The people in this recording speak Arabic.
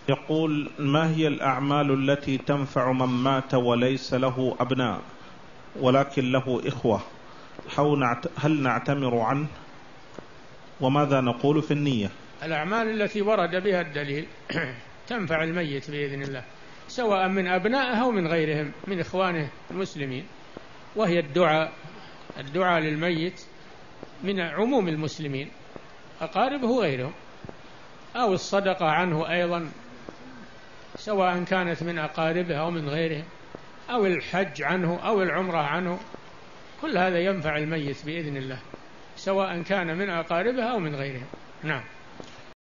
يقول: ما هي الأعمال التي تنفع من مات وليس له أبناء ولكن له إخوة؟ هل نعتمر عنه؟ وماذا نقول في النية؟ الأعمال التي ورد بها الدليل تنفع الميت بإذن الله، سواء من أبنائه أو من غيرهم من إخوانه المسلمين، وهي الدعاء للميت من عموم المسلمين أقاربه وغيرهم، أو الصدقة عنه أيضا سواء كانت من أقاربه أو من غيرهم، أو الحج عنه أو العمرة عنه، كل هذا ينفع الميت بإذن الله سواء كان من أقاربه أو من غيرهم. نعم.